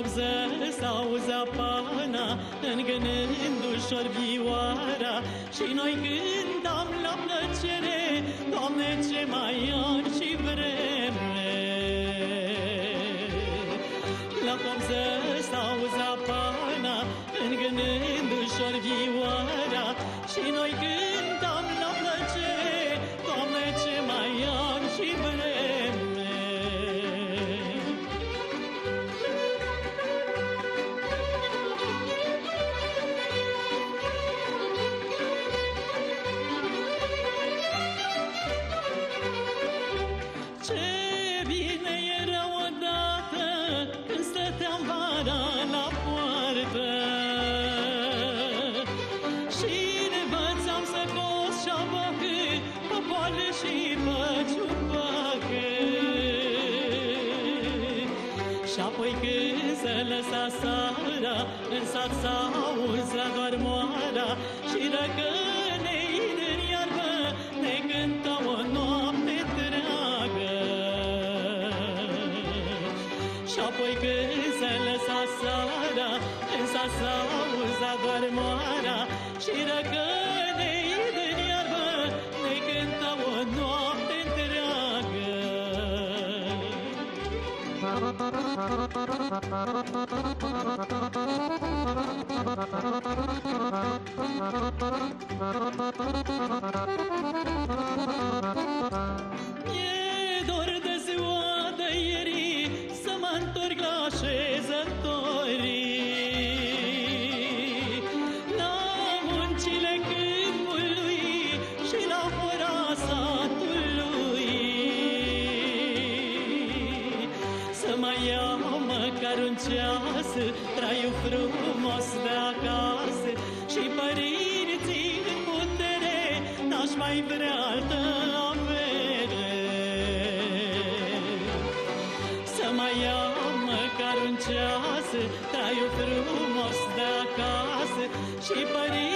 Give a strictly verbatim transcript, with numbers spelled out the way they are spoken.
copză s-auzea pana, îngânând ușor vioara, și noi cântam la plăcere, Doamne, ce mai ani și vreme. La copză s-auzea pana, îngânând ușor vioara, și noi cântam la plăcere, Doamne, ce mai ani și vreme. La poartă și ne învățam să cos șabacă, popoale și păciupacă. Și apoi când se lăsa seara, în sat s-auzea doar moara, și răgănei din iarbă ne cântau o noapte întreagă. Și apoi când se lăsa seara, în sat s-auzea doar moara, și răgănei din iarbă ne cântau o noapte întreagă. Mi-e dor de ziua de ieri, să mă întorc la așezătorii, la muncile câmpului și la ora satului. Să mai iau măcar un ceas, traiul frumos de acasă, și părinții în putere, n-aș mai vrea altă avere. Să mai iau măcar un ceas, traiul frumos de acasă, și părinții